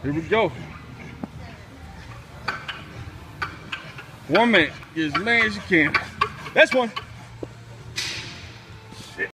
Here we go. 1 minute. Get as many as you can. That's one.